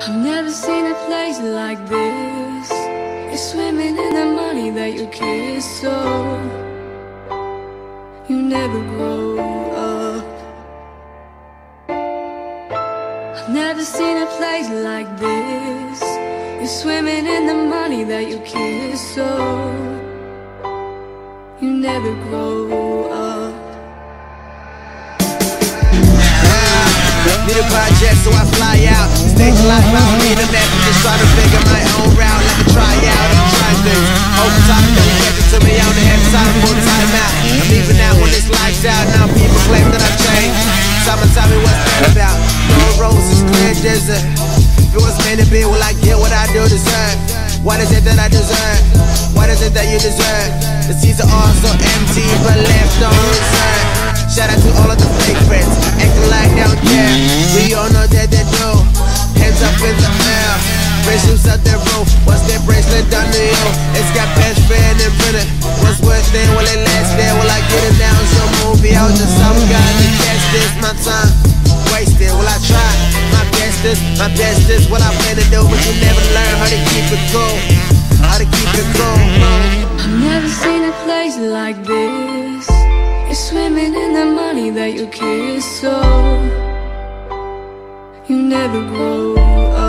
I've never seen a place like this. You're swimming in the money that you kiss, so you never grow up. I've never seen a place like this. You're swimming in the money that you kiss, so you never grow up. Need a project, so I fly out. Stage life, I don't need a map. Just try to figure my own route. Let me try out and try things. Overtime, don't catch it to me on the head side. Full time out. I'm leaving out when this life's out. Now people claim that I've changed. Someone tell me what's that about. No roses, clear desert. If it was meant to be, will I get what I do deserve? What is it that I deserve? What is it that you deserve? The seats are all so empty, but left on reserve. Shout out to all of the fake friends, acting like they don't care. We all know that they do. Hands up in the air. Friendships out their roof. What's that bracelet done to you? It's got best friend and printer. What's worth it? Will it last there? Will I get it down? So movie out to some guy to catch this. My time wasted. Will I try? My best is what I plan to do. But you never learn how to keep it cool. How to keep it cool. I've never seen a place like this. You're swimming in the money that you kiss, so you never grow up.